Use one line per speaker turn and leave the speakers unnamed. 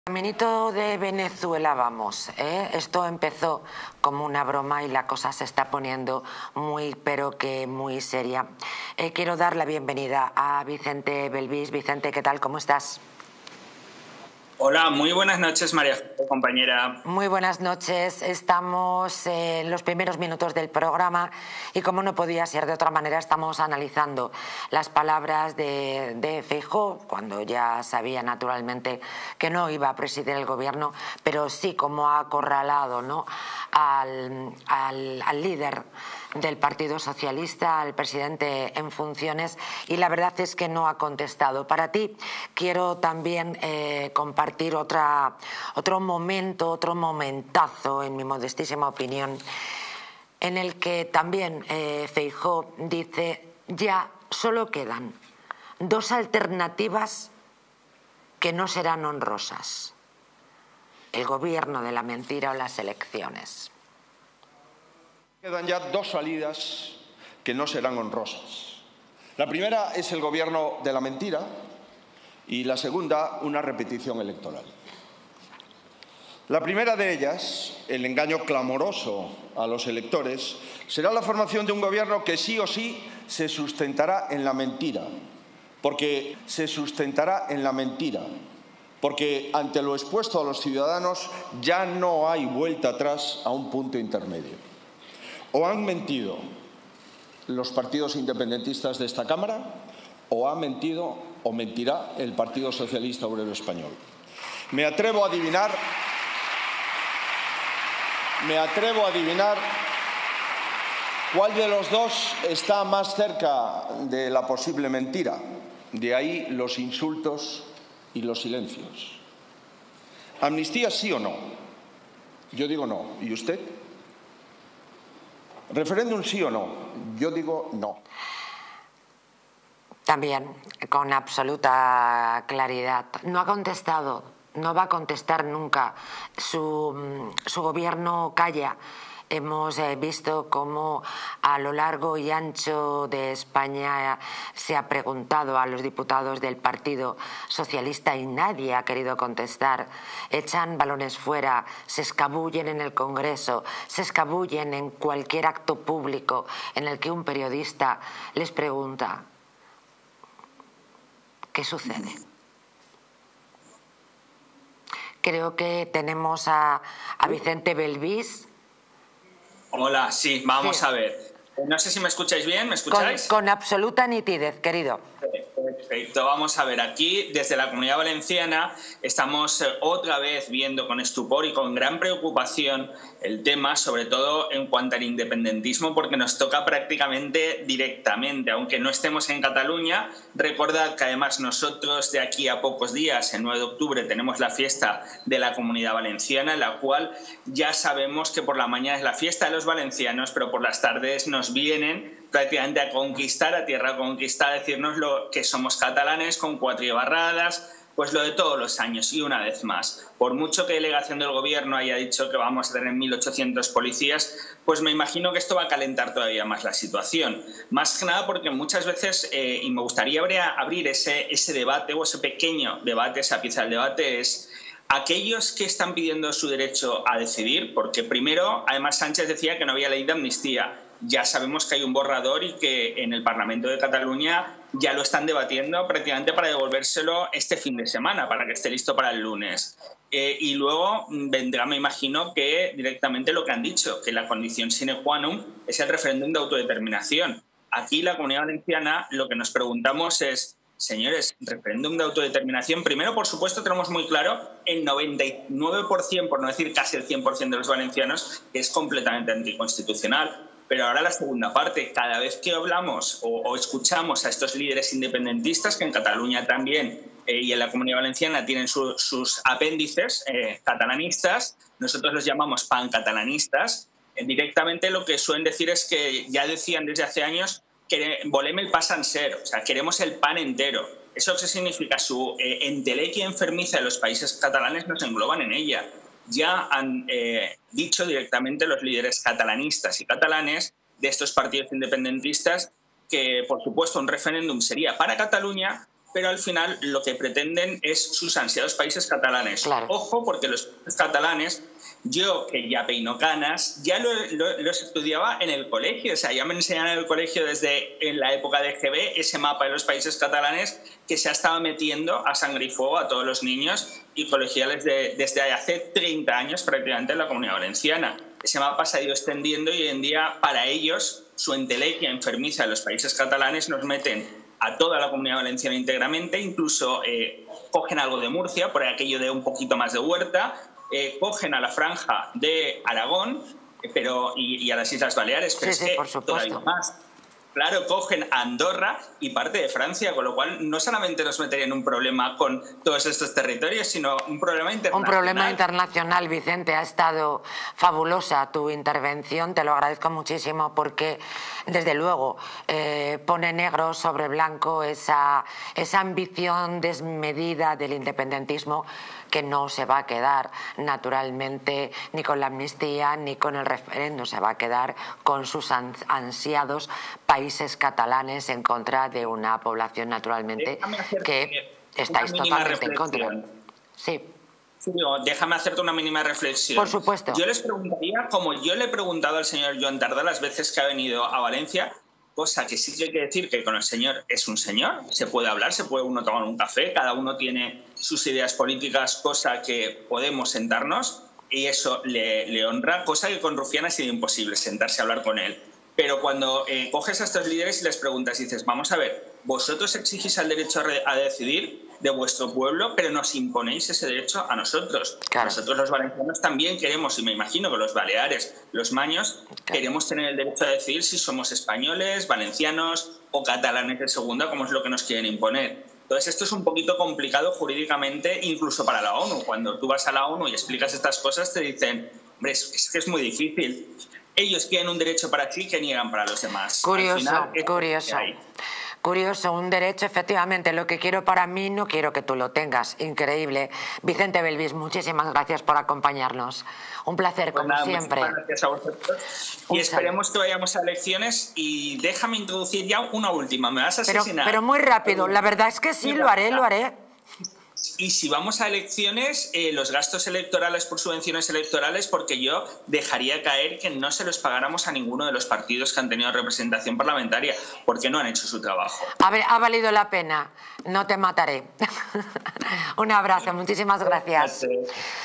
Caminito de Venezuela vamos, ¿eh? Esto empezó como una broma y la cosa se está poniendo muy, pero que muy seria. Quiero dar la bienvenida a Vicente Belvís. Vicente, ¿qué tal? ¿Cómo estás?
Hola, muy buenas noches, María José, compañera.
Muy buenas noches. Estamos en los primeros minutos del programa y, como no podía ser de otra manera, estamos analizando las palabras de Feijóo, cuando ya sabía naturalmente que no iba a presidir el gobierno, pero sí como ha acorralado, ¿no?, al líder del Partido Socialista, al presidente en funciones, y la verdad es que no ha contestado. Para ti quiero también compartir otro momentazo, en mi modestísima opinión, en el que también Feijóo dice: ya solo quedan dos alternativas que no serán honrosas: el gobierno de la mentira o las elecciones.
Quedan ya dos salidas que no serán honrosas. La primera es el gobierno de la mentira y la segunda, una repetición electoral. La primera de ellas, el engaño clamoroso a los electores, será la formación de un gobierno que sí o sí se sustentará en la mentira, porque ante lo expuesto a los ciudadanos ya no hay vuelta atrás a un punto intermedio. O han mentido los partidos independentistas de esta Cámara, o ha mentido o mentirá el Partido Socialista Obrero Español. Me atrevo a adivinar cuál de los dos está más cerca de la posible mentira. De ahí los insultos y los silencios. ¿Amnistía sí o no? Yo digo no. ¿Y usted? ¿Referéndum sí o no? Yo digo no.
También, con absoluta claridad. No ha contestado, no va a contestar nunca. Su gobierno calla. Hemos visto cómo a lo largo y ancho de España se ha preguntado a los diputados del Partido Socialista y nadie ha querido contestar. Echan balones fuera, se escabullen en el Congreso, se escabullen en cualquier acto público en el que un periodista les pregunta: ¿qué sucede? Creo que tenemos a Vicente Belvís.
Hola, sí, vamos a ver. No sé si me escucháis bien, ¿me escucháis?
Con absoluta nitidez, querido.
Perfecto, vamos a ver, aquí desde la Comunidad Valenciana estamos otra vez viendo con estupor y con gran preocupación el tema, sobre todo en cuanto al independentismo, porque nos toca prácticamente directamente, aunque no estemos en Cataluña. Recordad que además nosotros de aquí a pocos días, el 9 de octubre, tenemos la fiesta de la Comunidad Valenciana, en la cual ya sabemos que por la mañana es la fiesta de los valencianos, pero por las tardes nos vienen prácticamente a conquistar, a tierra conquistada, a decirnos lo que somos catalanes con cuatribarradas, pues lo de todos los años. Y una vez más, por mucho que delegación del gobierno haya dicho que vamos a tener 1.800 policías, pues me imagino que esto va a calentar todavía más la situación. Más que nada porque muchas veces, y me gustaría abrir ese debate o ese pequeño debate, esa pieza del debate, es aquellos que están pidiendo su derecho a decidir, porque primero, además, Sánchez decía que no había ley de amnistía. Ya sabemos que hay un borrador y que en el Parlamento de Cataluña ya lo están debatiendo prácticamente para devolvérselo este fin de semana, para que esté listo para el lunes. Y luego vendrá, me imagino, que directamente lo que han dicho, que la condición sine qua non es el referéndum de autodeterminación. Aquí, la Comunidad Valenciana, lo que nos preguntamos es: señores, referéndum de autodeterminación. Primero, por supuesto, tenemos muy claro el 99%, por no decir casi el 100% de los valencianos, que es completamente anticonstitucional. Pero ahora la segunda parte, cada vez que hablamos o escuchamos a estos líderes independentistas, que en Cataluña también y en la Comunidad Valenciana tienen sus apéndices catalanistas, nosotros los llamamos pancatalanistas, directamente lo que suelen decir es que ya decían desde hace años que volem el pa sencer, o sea, queremos el pan entero. ¿Eso qué significa? Su entelequia enfermiza de los países catalanes nos engloban en ella. Ya han dicho directamente los líderes catalanistas y catalanes de estos partidos independentistas que, por supuesto, un referéndum sería para Cataluña, pero al final lo que pretenden es sus ansiados países catalanes.
Claro.
Ojo, porque los países catalanes, yo que ya peino canas, ya los estudiaba en el colegio, o sea, ya me enseñaron en el colegio desde en la época de GB ese mapa de los países catalanes que se ha estado metiendo a sangre y fuego a todos los niños y colegiales desde hace 30 años prácticamente en la Comunidad Valenciana. Ese mapa se ha ido extendiendo y hoy en día para ellos su entelequia enfermiza de los países catalanes nos meten a toda la Comunidad Valenciana íntegramente, incluso cogen algo de Murcia, por aquello de un poquito más de huerta, cogen a la franja de Aragón y a las Islas Baleares, pero
sí,
es que
por supuesto.
todavía más. Claro, cogen a Andorra y parte de Francia, con lo cual no solamente nos metería en un problema con todos estos territorios, sino un problema internacional.
Un problema internacional, Vicente. Ha estado fabulosa tu intervención, te lo agradezco muchísimo porque, desde luego, pone negro sobre blanco esa ambición desmedida del independentismo que no se va a quedar naturalmente ni con la amnistía ni con el referéndum, se va a quedar con sus ansiados países catalanes en contra de una población naturalmente que estáis totalmente en contra. Sí.
Sí, déjame hacerte una mínima reflexión.
Por supuesto.
Yo les preguntaría, como yo le he preguntado al señor Joan Tardá las veces que ha venido a Valencia, cosa que sí que hay que decir que con el señor es un señor, se puede hablar, se puede uno tomar un café, cada uno tiene sus ideas políticas, cosa que podemos sentarnos y eso le honra, cosa que con Rufián ha sido imposible sentarse a hablar con él. Pero cuando coges a estos líderes y les preguntas y dices, vamos a ver, vosotros exigís el derecho a decidir de vuestro pueblo, pero nos imponéis ese derecho a nosotros. Claro. Nosotros los valencianos también queremos, y me imagino que los baleares, los maños, queremos tener el derecho a decidir si somos españoles, valencianos o catalanes de segunda, como es lo que nos quieren imponer. Entonces esto es un poquito complicado jurídicamente, incluso para la ONU. Cuando tú vas a la ONU y explicas estas cosas, te dicen, hombre, es que es muy difícil. Ellos quieren un derecho para ti que niegan para los demás.
Curioso, curioso. Curioso, un derecho, efectivamente, lo que quiero para mí no quiero que tú lo tengas. Increíble. Vicente Belvis, muchísimas gracias por acompañarnos. Un placer, como siempre.
Muchas gracias a vosotros. Y esperemos que vayamos a elecciones y déjame introducir ya una última. Me vas a asesinar.
Pero muy rápido, la verdad es que sí, lo haré.
Y si vamos a elecciones, los gastos electorales por subvenciones electorales, porque yo dejaría caer que no se los pagáramos a ninguno de los partidos que han tenido representación parlamentaria, porque no han hecho su trabajo.
Ha valido la pena, no te mataré. Un abrazo, muchísimas gracias.